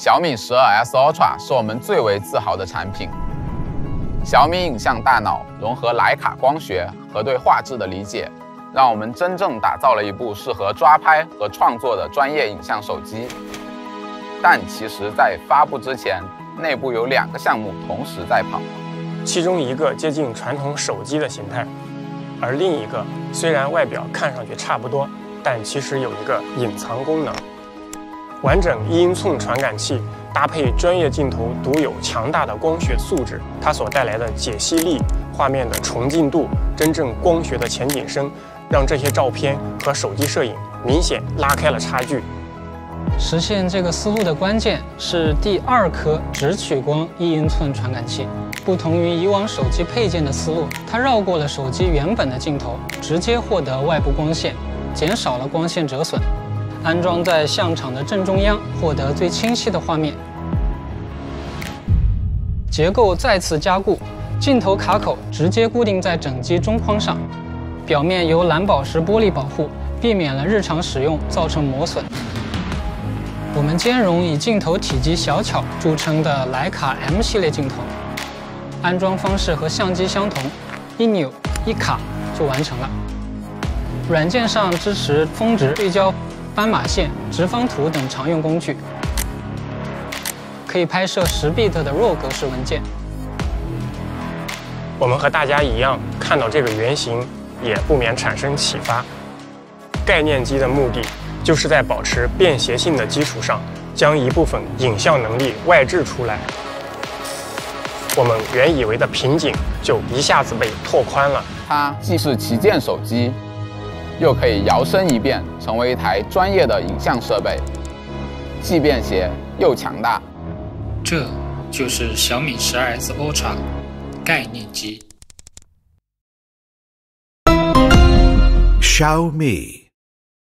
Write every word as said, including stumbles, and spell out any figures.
小米十二 S Ultra 是我们最为自豪的产品。小米影像大脑融合徕卡光学和对画质的理解，让我们真正打造了一部适合抓拍和创作的专业影像手机。但其实，在发布之前，内部有两个项目同时在跑， 其中一个接近传统手机的形态，而另一个虽然外表看上去差不多，但其实有一个隐藏功能。完整一英寸传感器搭配专业镜头独有强大的光学素质，它所带来的解析力、画面的重进度、真正光学的前景深，让这些照片和手机摄影明显拉开了差距。 实现这个思路的关键是第二颗直取光一英寸传感器。不同于以往手机配件的思路，它绕过了手机原本的镜头，直接获得外部光线，减少了光线折损。安装在相场的正中央，获得最清晰的画面。结构再次加固，镜头卡口直接固定在整机中框上，表面由蓝宝石玻璃保护，避免了日常使用造成磨损。我们兼容以镜头体积小巧著称的徕卡 M 系列镜头，安装方式和相机相同，一扭一卡就完成了。软件上支持峰值、对焦、斑马线、直方图等常用工具，可以拍摄十 bit 的 RAW 格式文件。 我们和大家一样，看到这个原型，也不免产生启发。概念机的目的，就是在保持便携性的基础上，将一部分影像能力外置出来。我们原以为的瓶颈，就一下子被拓宽了。 它既是旗舰手机，又可以摇身一变成为一台专业的影像设备，既便携又强大。 这就是小米十二 S Ultra 概念机。 Xiaomi